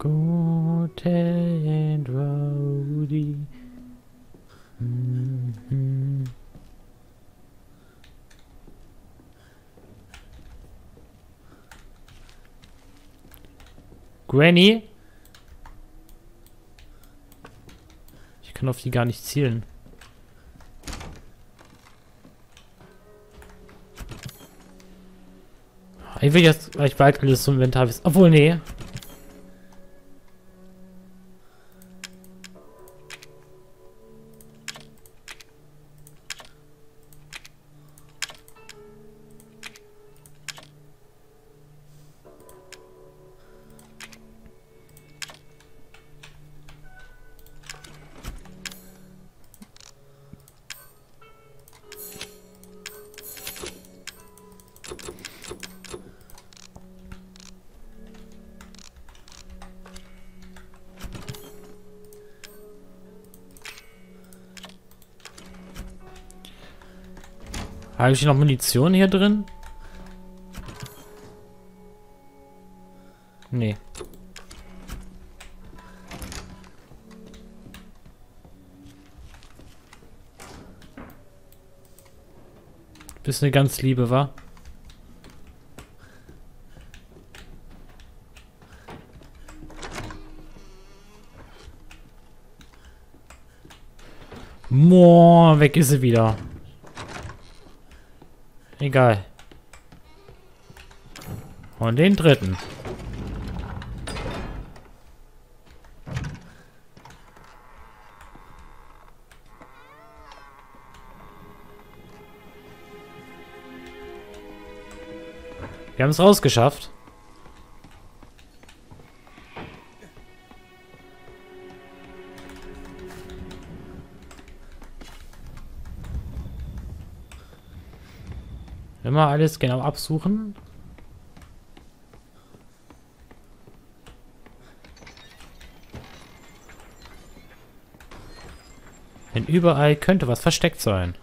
Guten Rowdy. Mhm. Granny? Ich kann auf die gar nicht zielen. Ich will jetzt gleich bald alles zum Inventar wissen. Obwohl, nee. Habe ich noch Munition hier drin? Nee. Bist eine ganz liebe, wa? Moa, weg ist sie wieder. Egal. Und den dritten. Wir haben es rausgeschafft. Immer alles genau absuchen. Denn überall könnte was versteckt sein.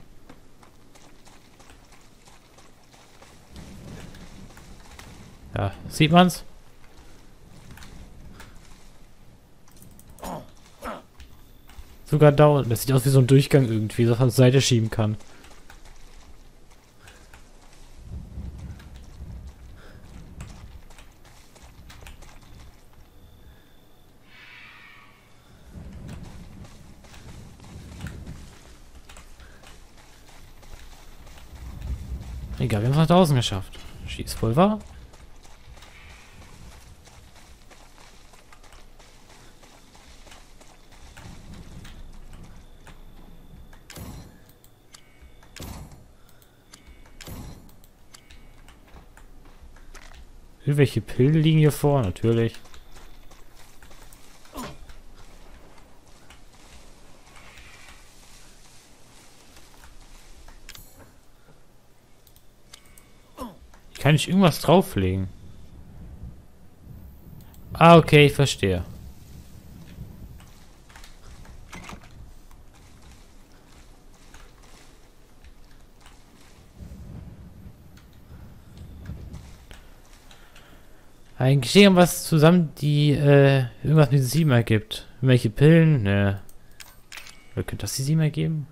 Ja, sieht man's? Sogar da, das sieht aus wie so ein Durchgang irgendwie, das man zur Seite schieben kann. Egal, wir haben es nach draußen geschafft. Schießpulver. Irgendwelche Pillen liegen hier vor, natürlich. Kann ich irgendwas drauflegen? Ah, okay, ich verstehe. Eigentlich irgendwas zusammen, die irgendwas mit 7 ergibt. Welche Pillen? Ne. Oder könnte das die 7 ergeben?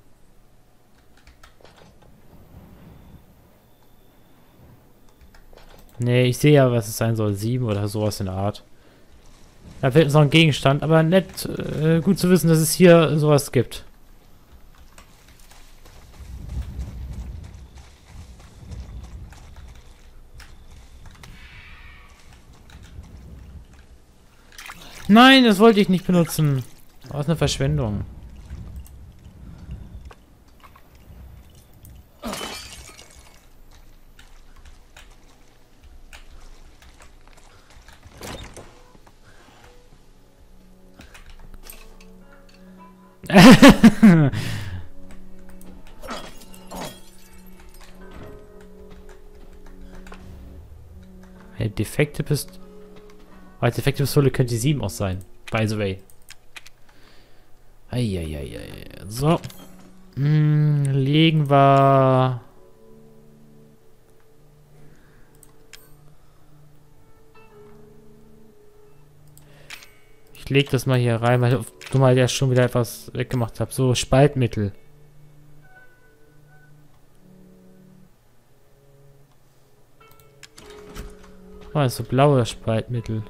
Ne, ich sehe ja, was es sein soll. 7 oder sowas in der Art. Da fehlt uns noch ein Gegenstand, aber nett, gut zu wissen, dass es hier sowas gibt. Nein, das wollte ich nicht benutzen. Das ist eine Verschwendung. Eine defekte Pistole. Als defekte Pistole könnte die 7 auch sein. By the way. Eieieiei. So. Legen wir... Ich leg das mal hier rein, weil du mal ja schon wieder etwas weggemacht hast. So, Spaltmittel. Oh, das ist so blaues Spaltmittel.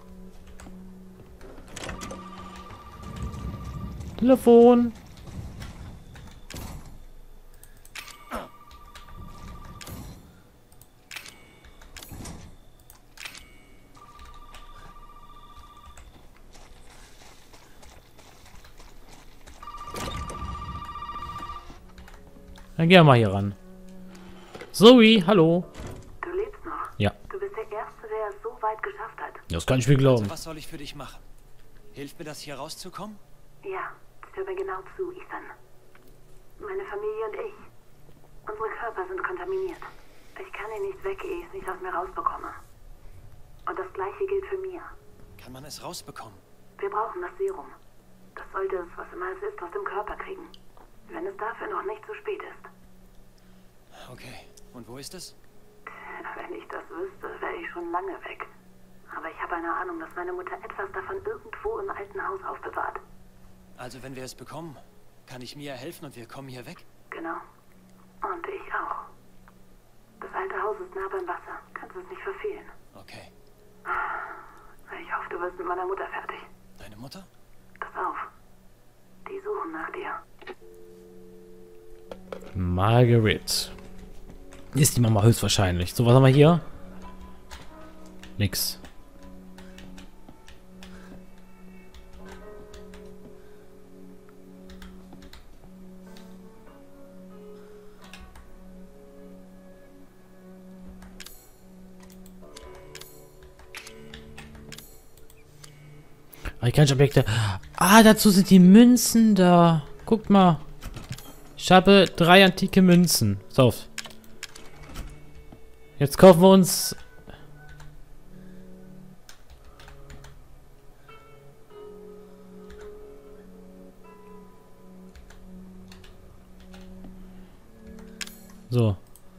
Telefon. Dann gehen wir mal hier ran. Zoe, hallo. Du lebst noch? Ja. Du bist der Erste, der es so weit geschafft hat. Das kann ich mir glauben. Also was soll ich für dich machen? Hilft mir das hier rauszukommen? Ja, hör mir genau zu, Ethan. Meine Familie und ich. Unsere Körper sind kontaminiert. Ich kann ihn nicht weg, ehe ich es nicht aus mir rausbekomme. Und das Gleiche gilt für mir. Kann man es rausbekommen? Wir brauchen das Serum. Das sollte es, was immer es ist, aus dem Körper kriegen. Wenn es dafür noch nicht zu spät ist. Okay. Und wo ist es? Wenn ich das wüsste, wäre ich schon lange weg. Aber ich habe eine Ahnung, dass meine Mutter etwas davon irgendwo im alten Haus aufbewahrt. Also wenn wir es bekommen, kann ich Mia helfen und wir kommen hier weg? Genau. Und ich auch. Das alte Haus ist nah beim Wasser. Kannst es nicht verfehlen. Okay. Ich hoffe, du wirst mit meiner Mutter fertig. Deine Mutter? Pass auf. Die suchen nach dir. Margaret. Ist die Mama höchstwahrscheinlich. So, was haben wir hier? Nix. Amerikanische Objekte. Ah, dazu sind die Münzen da. Guckt mal. Ich habe 3 antike Münzen. So. Jetzt kaufen wir uns... So.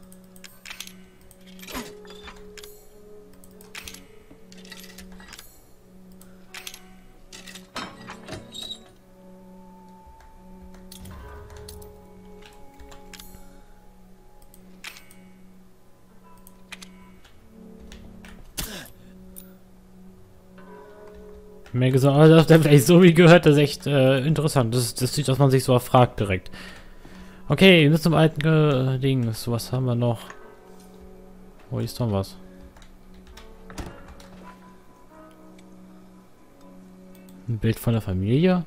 Mehr gesagt, aber das hat vielleicht so wie gehört, das ist echt interessant. Das sieht, dass man sich so fragt direkt. Okay, wir müssen zum alten Ding. So, was haben wir noch? Oh, hier ist noch was. Ein Bild von der Familie.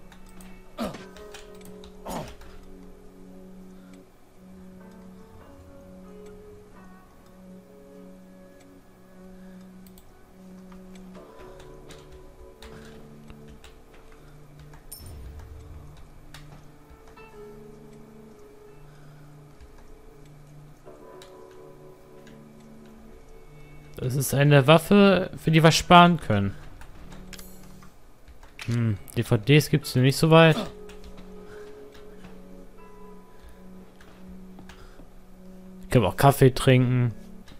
Das ist eine Waffe, für die wir sparen können. DVDs gibt es nicht so weit. Ich kann auch Kaffee trinken.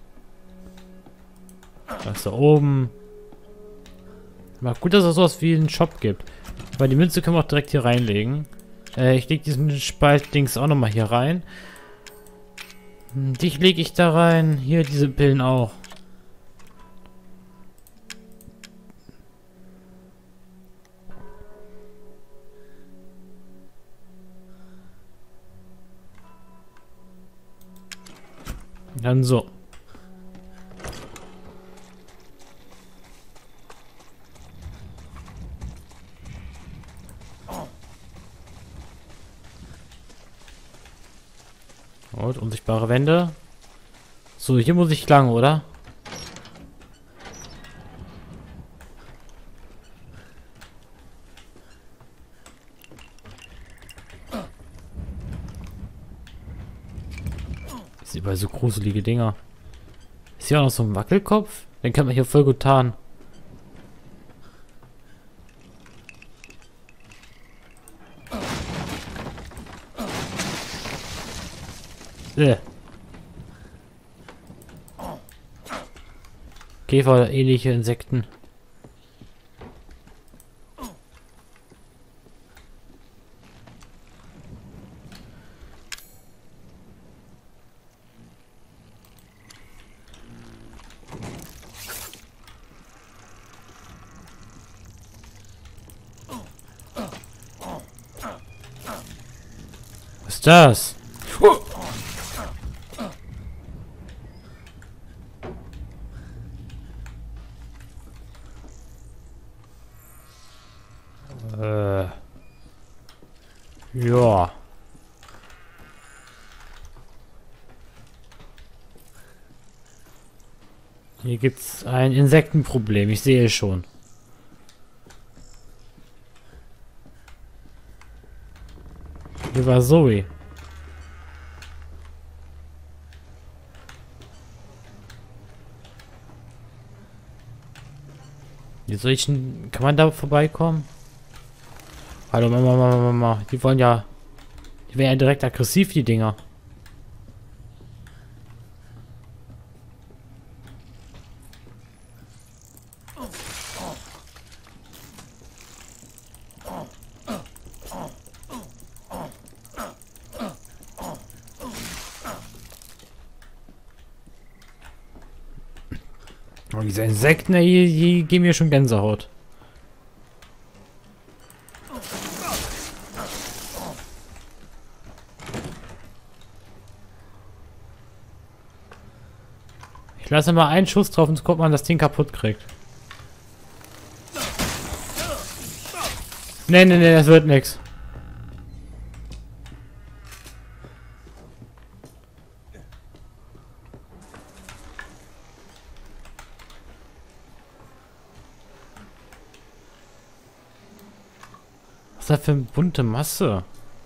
Das ist da oben. Aber gut, dass es sowas wie einen Shop gibt. Weil die Münze können wir auch direkt hier reinlegen. Ich lege diesen Spaltdings auch nochmal hier rein. Dich lege ich da rein. Hier diese Pillen auch. Dann so. Und unsichtbare Wände. So, hier muss ich lang, oder? Das sind überall so gruselige Dinger. Ist hier auch noch so ein Wackelkopf? Den kann man hier voll gut tarnen. Käfer oder ähnliche Insekten. ist das? Ja. Hier gibt's ein Insektenproblem, ich sehe es schon. Hier war Zoe. Wie soll ich denn... Kann man da vorbeikommen? Hallo Mama. Die wollen ja... Die werden ja direkt aggressiv, die Dinger. Oh, diese Insekten, die geben mir schon Gänsehaut. Ich lasse mal einen Schuss drauf und guck mal, das Ding kaputt kriegt. Nee, das wird nix. Was ist das für eine bunte Masse?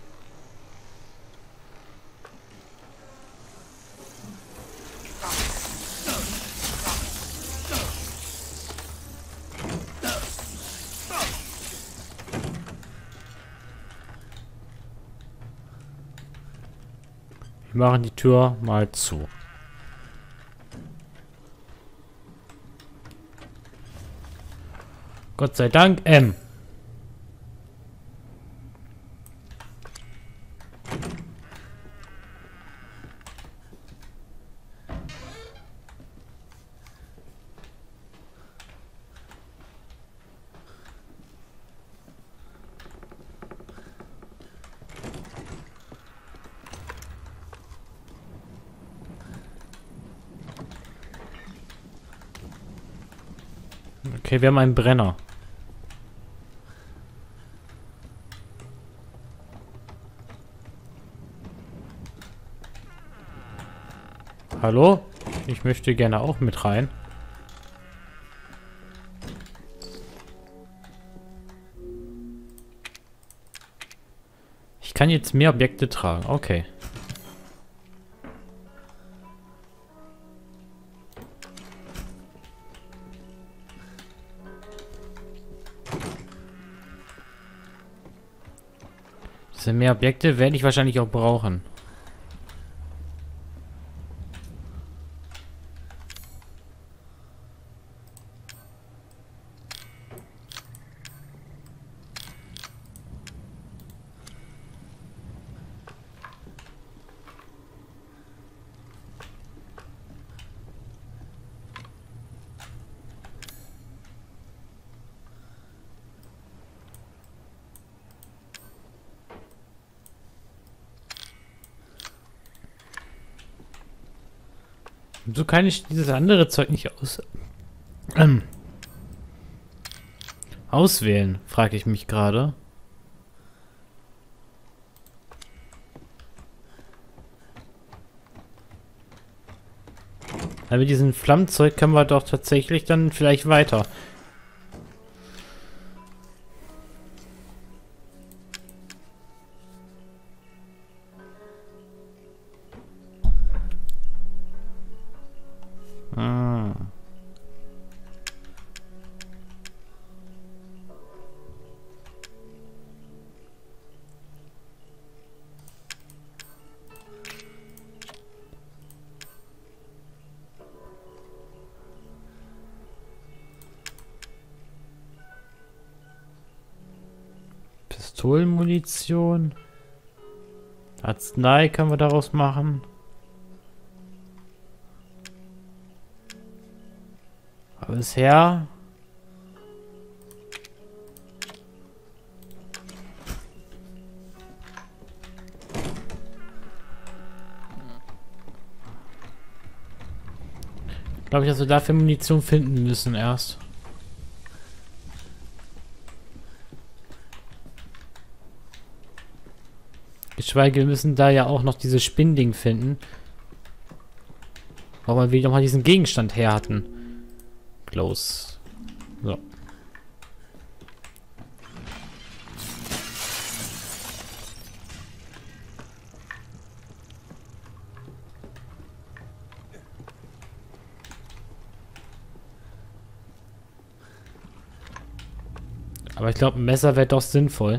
Wir machen die Tür mal zu. Gott sei Dank, M. Okay, wir haben einen Brenner. Hallo? Ich möchte gerne auch mit rein. Ich kann jetzt mehr Objekte tragen. Okay. Diese mehr Objekte werde ich wahrscheinlich auch brauchen. So kann ich dieses andere Zeug nicht auswählen, frage ich mich gerade. Aber mit diesem Flammenzeug können wir doch tatsächlich dann vielleicht weiter. Pistolenmunition. Arznei können wir daraus machen. Aber bisher... Glaube ich, dass wir dafür Munition finden müssen erst. Geschweige, wir müssen da ja auch noch dieses Spinnding finden. Warum wir nochmal diesen Gegenstand her hatten. Close. So. Aber ich glaube, ein Messer wäre doch sinnvoll.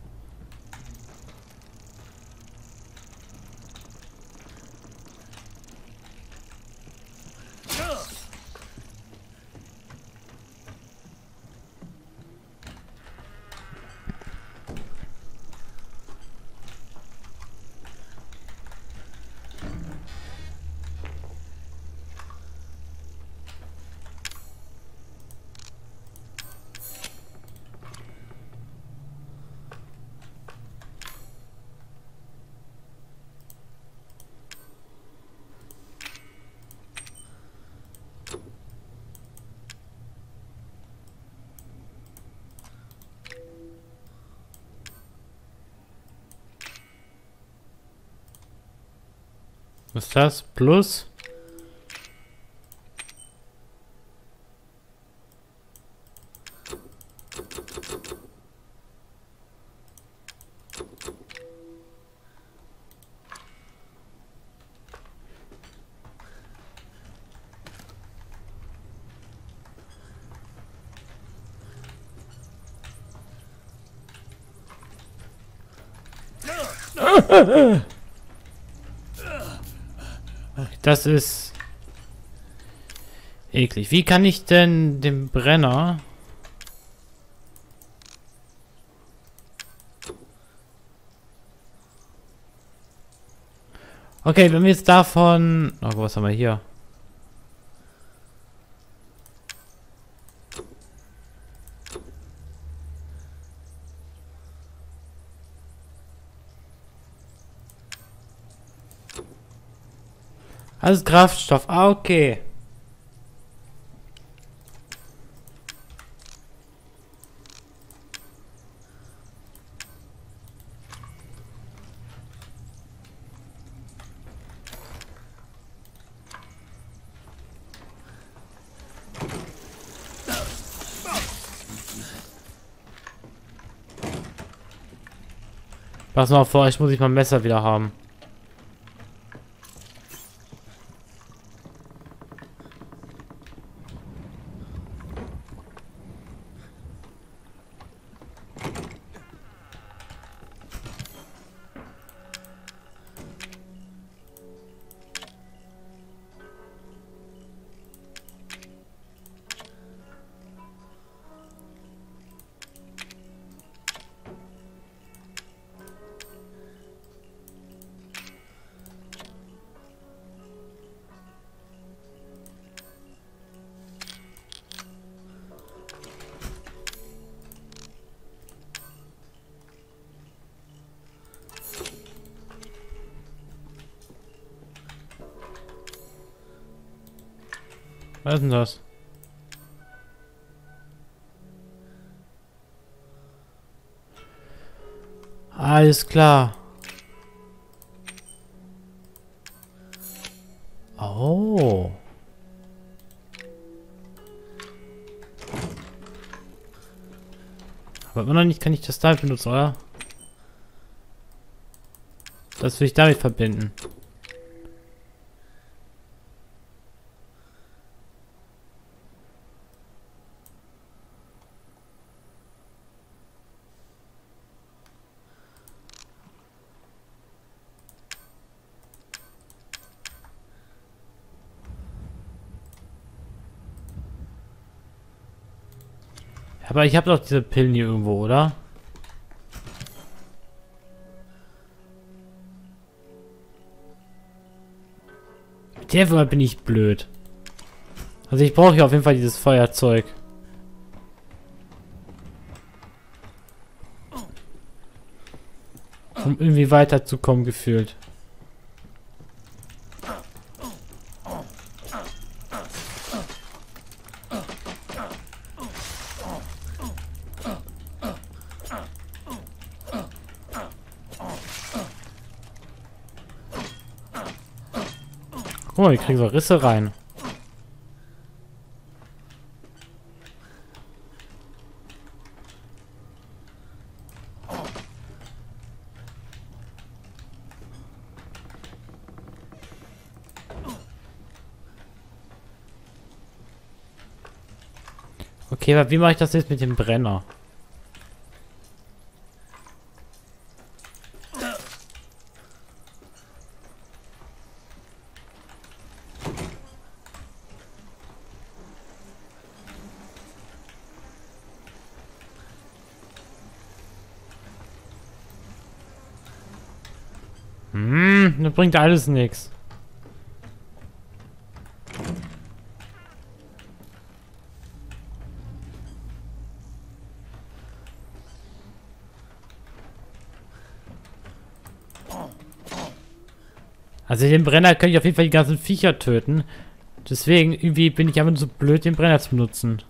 Was ist das? Plus? Das ist eklig. Wie kann ich denn den Brenner... Okay, wenn wir jetzt davon... Oh, was haben wir hier? Alles Kraftstoff. Ah, okay. Pass mal vor, ich muss mein Messer wieder haben. Was ist denn das? Alles klar. Oh. Aber immer noch nicht kann ich das damit benutzen, oder? Das will ich damit verbinden. Aber ich habe doch diese Pillen hier irgendwo, oder? Mit der Firma bin ich blöd. Also ich brauche hier auf jeden Fall dieses Feuerzeug. Um irgendwie weiterzukommen, gefühlt. Guck mal, wir kriegen so Risse rein. Okay, aber wie mache ich das jetzt mit dem Brenner? Das bringt alles nichts. Also den Brenner kann ich auf jeden Fall die ganzen Viecher töten. Deswegen irgendwie bin ich einfach nur so blöd, den Brenner zu benutzen.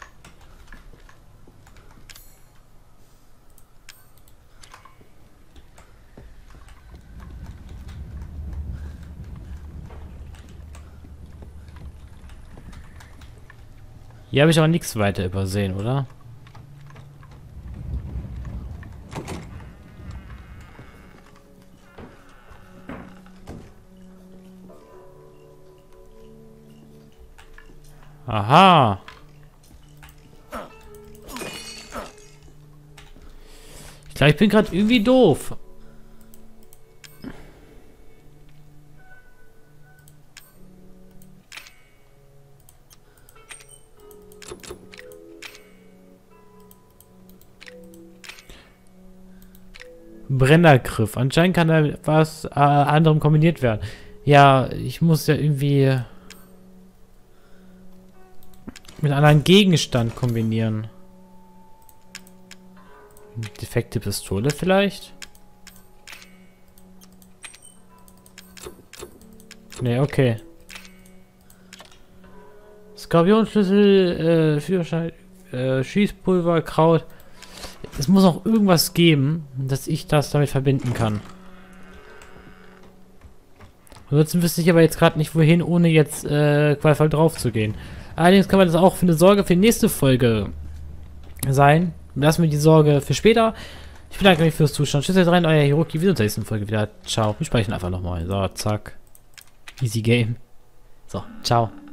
Hier habe ich aber nichts weiter übersehen, oder? Aha. Ich glaube, ich bin gerade irgendwie doof. Brennergriff. Anscheinend kann da was anderem kombiniert werden. Ja, ich muss ja irgendwie mit einem anderen Gegenstand kombinieren. Defekte Pistole vielleicht? Ne, okay. Skorpionschlüssel, Führerschein, Schießpulver, Kraut. Es muss auch irgendwas geben, dass ich das damit verbinden kann. Ansonsten wüsste ich aber jetzt gerade nicht wohin, ohne jetzt qualvoll drauf zu gehen. Allerdings kann man das auch für eine Sorge für die nächste Folge sein. Lassen wir die Sorge für später. Ich bedanke mich fürs Zuschauen. Tschüss, rein, euer Hiroki. Wir sehen uns in der nächsten Folge wieder. Ciao. Wir sprechen einfach nochmal. So, zack. Easy Game. So, ciao.